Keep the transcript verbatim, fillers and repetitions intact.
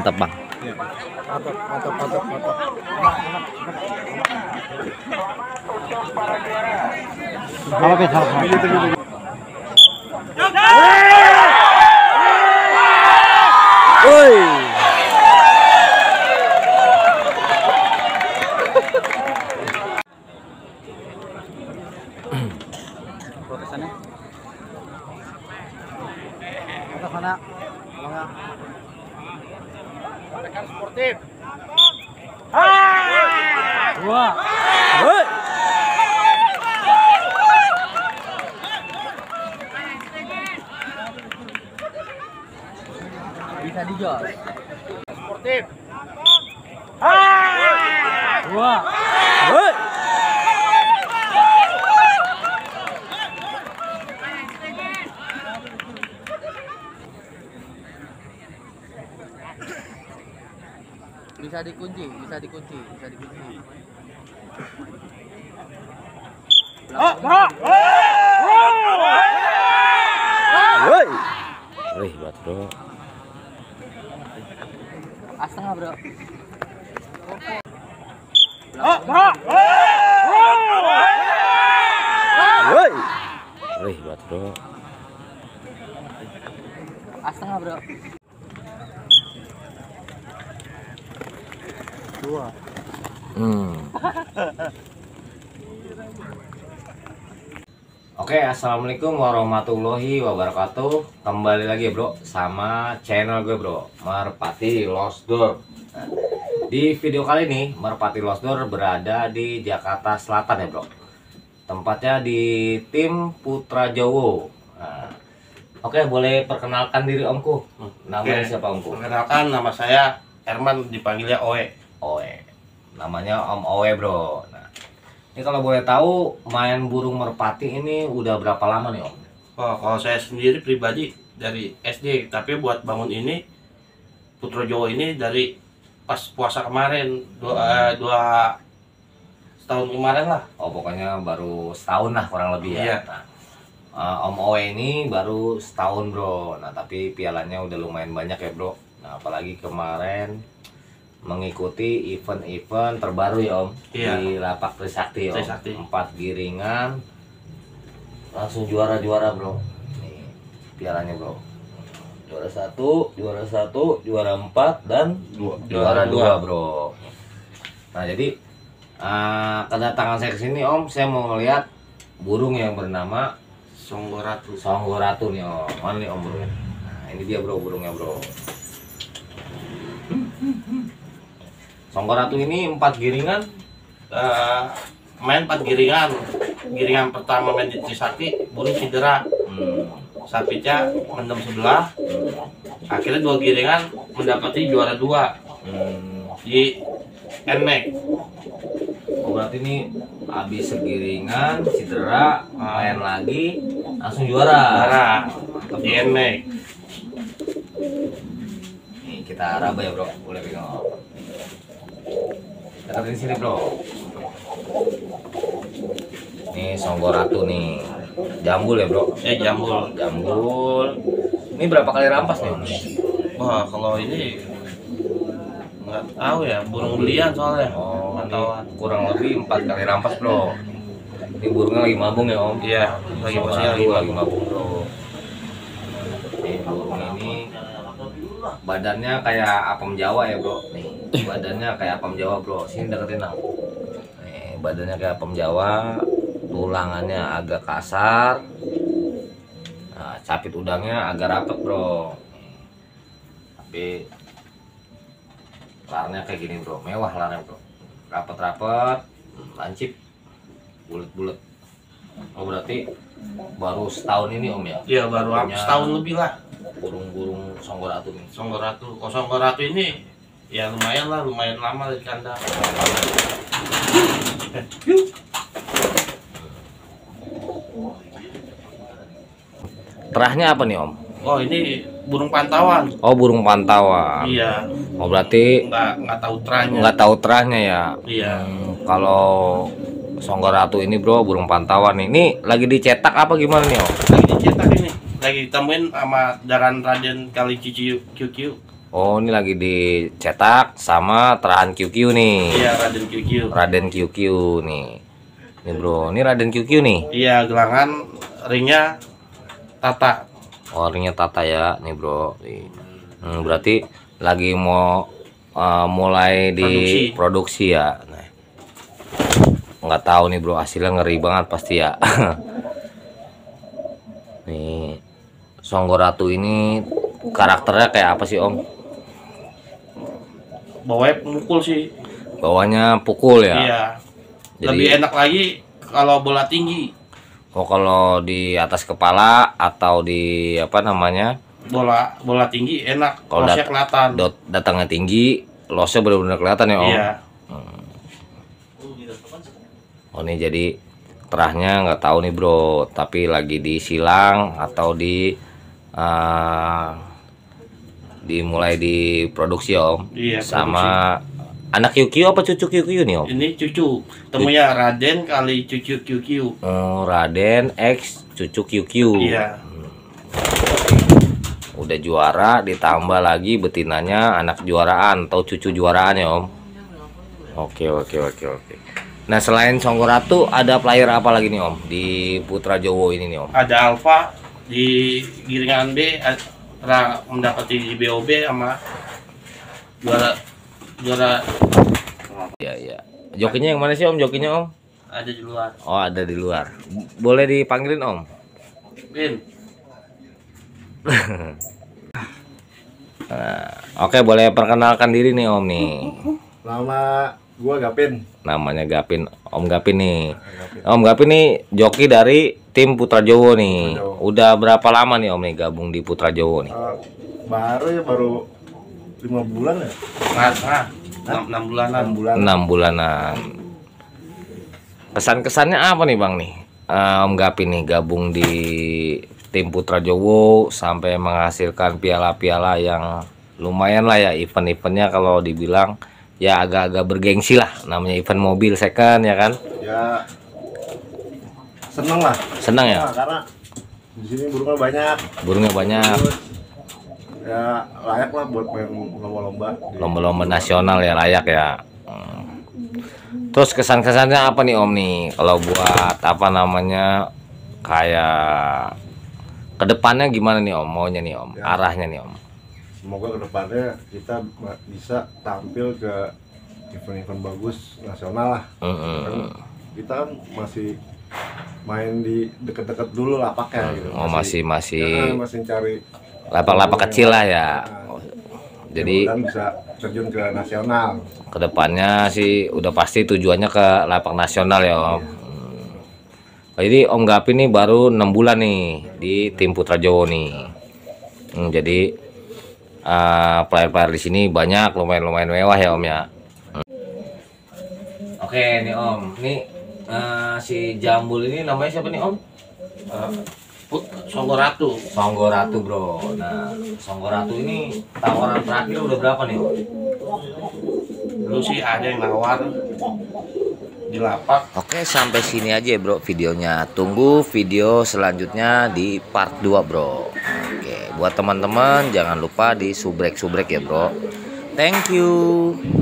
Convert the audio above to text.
mantap bang. Ya. Mantap, mantap, mantap, mantap. Apa beda? Woi. Protesannya. Mantap mana? Mana? Rekan sportif. Dua. Woi. Bisa dijual. Sportif. Dua. Woi. Bisa dikunci, bisa dikunci, bisa dikunci. Woi. Wih, buat bro. Astengah bro. Woi. Wih, buat bro. Astengah bro. Dua. Hmm. Oke, assalamualaikum warahmatullahi wabarakatuh. Kembali lagi bro sama channel gue bro, Merpati Lost Door. Nah, di video kali ini Merpati Lost Door berada di Jakarta Selatan ya bro. Tempatnya di tim Putra Jowo. Nah, oke, boleh perkenalkan diri omku. Namanya Oke, siapa omku? Perkenalkan, nama saya Herman, dipanggilnya Oe. Oe. Namanya Om Oe bro. Nah, ini kalau boleh tahu main burung merpati ini udah berapa lama nih Om? Oh, kalau saya sendiri pribadi dari S D, tapi buat bangun ini Putra Jawa ini dari pas puasa kemarin, dua, dua setahun kemarin lah. Oh, pokoknya baru setahun lah kurang lebih ya. Iya. Nah, uh, Om Oe ini baru setahun bro. Nah, tapi pialanya udah lumayan banyak ya bro. Nah, apalagi kemarin mengikuti event-event terbaru ya Om. Iya. Di Lapak Trisakti Om. Trisakti. Empat giringan langsung juara-juara bro. Nih pialanya bro. Juara satu, juara satu, juara empat dan Dua. juara dua bro. Nah jadi uh, kedatangan saya ke sini Om, saya mau ngeliat burung yang bernama Songgoratu. Songgoratu nih Om. Mana nih Om burungnya? Nah ini dia bro burungnya bro. Songgoratu ini empat giringan. Eh, main empat giringan. Giringan pertama main di Trisakti, burung cedera. Hmm. Sapitnya mendem sebelah. Akhirnya dua giringan mendapati juara dua Hmm. di Nmax. Oh berarti ini habis segiringan cedera main lagi langsung juara. Juara di Nmax. Nih kita raba ya bro, boleh pegang. Kita di sini bro. Nih Songgoratu nih, jambul ya bro. Eh jambul. Jambul. Ini berapa kali rampas nih? Wah, kalau ini nggak tahu ya, burung belian soalnya. Oh, Nggak ini tahu. kurang lebih empat kali rampas bro. Ini burungnya lagi mabung ya om? Iya, lagi posisi Songgoratu lagi lagi mabung bro. Ini burung ini badannya kayak apem Jawa ya bro. Nih badannya kayak apem Jawa bro. Sini deketin dong. Nih badannya kayak apem Jawa, tulangannya agak kasar. Nah, capit udangnya agak rapet bro. Tapi larnya kayak gini bro, mewah larnya bro, rapet-rapet, lancip, bulet-bulet. Oh berarti baru setahun ini om ya? Iya, baru Punya setahun lebih lah. Burung-burung Songgoratu nih. Songgoratu. Oh, Songgoratu ini ya lumayan lah, lumayan lama di kandang. Terahnya apa nih om? Oh, ini burung pantauan. Oh burung pantauan. Iya, Oh berarti nggak nggak tahu teranya. nggak tahu terahnya ya? Iya. Hmm, kalau Songgoratu ini bro burung pantauan nih. Ini lagi dicetak apa gimana nih om? Lagi dicetak ini, lagi ditemuin sama Daran Raden Kali Q Q. Oh, ini lagi dicetak sama Terahan Q Q nih. Iya, Raden Q Q. Raden Q Q nih. Nih bro, ini Raden Q Q nih. Iya, gelangan ringnya Tata. Oh, ringnya Tata ya, nih bro. Nih. Hmm, berarti lagi mau uh, mulai Produksi. diproduksi ya. Nah, nggak tahu nih bro, hasilnya ngeri banget pasti ya. Nih, Songgoratu ini karakternya kayak apa sih om? Bawahnya pemukul sih. Bawahnya pukul ya. Iya. Jadi- Lebih enak lagi kalau bola tinggi. Oh, kalau di atas kepala atau di apa namanya? Bola bola tinggi enak. Kalau Losnya dat- kelihatan. dot datangnya tinggi, lossnya benar-benar kelihatan ya om. Iya. Oh, ini jadi terahnya nggak tahu nih bro, tapi lagi disilang atau di uh, dimulai diproduksi om. Iya, Sama anak Q Q apa cucu Q Q nih om? Ini cucu. Temunya Raden kali cucu Q Q. Oh, Raden X cucu Q Q. Iya. Udah juara ditambah lagi betinanya anak juaraan atau cucu juaraan ya om. Oke oke oke oke. Nah, selain Songgoratu ada player apa lagi nih om di Putra Jowo ini nih om? Ada Alfa di giringan B ada mendapati B O B sama juara juara Iya iya. Jokinya yang mana sih om? Jokinya om? ada di luar. Oh, ada di luar. Boleh dipanggilin om? Bin. Nah, oke, boleh perkenalkan diri nih om nih. Nama gua Gapin. Namanya Gapin, Om Gapin nih. Om Gapin nih joki dari tim Putra Jowo nih. Putra Jowo. Udah berapa lama nih om nih gabung di Putra Jowo nih? Uh, baru ya baru lima bulan ya. Nah, nah, enam, enam bulanan. enam bulan. Enam bulanan. Kesan-kesannya apa nih bang nih? Eh, Om Gapin nih gabung di tim Putra Jowo sampai menghasilkan piala-piala yang lumayan lah ya, event-eventnya kalau dibilang ya agak-agak bergengsi lah, namanya event mobil second ya kan. Ya seneng lah. Senang ya, Nah, karena di sini burungnya banyak. burungnya banyak, Terus, ya layak lah buat main lomba-lomba. di- lomba-lomba nasional ya, layak ya. Hmm. Terus kesan-kesannya apa nih om nih kalau buat apa namanya kayak kedepannya gimana nih om, maunya nih om, Ya. arahnya nih om? Semoga kedepannya kita ma- bisa tampil ke event-event bagus nasional lah. Mm-mm. Kan kita kan masih main di deket-deket dulu lapaknya gitu. Oh, masih masih Ya, masih cari lapak-lapak kecil lah ya. Oh, jadi mudah-mudahan bisa terjun ke nasional. kedepannya sih udah pasti tujuannya ke lapak nasional ya om. Hmm. Jadi Om Gapin nih baru enam bulan nih di tim Putra Jowo nih. Hmm, jadi uh, player-player di sini banyak, lumayan-lumayan mewah ya om ya. Hmm. Oke nih om, nih uh, si Jambul ini namanya siapa nih om? Uh, Put Songgoratu. Songgoratu bro. Nah, Songgoratu ini tawaran terakhir udah berapa nih om? Dulu sih ada yang nawar di lapak. Oke, sampai sini aja ya bro videonya. Tunggu video selanjutnya di part dua bro. Oke, buat teman-teman jangan lupa di subrek-subrek ya bro. Thank you.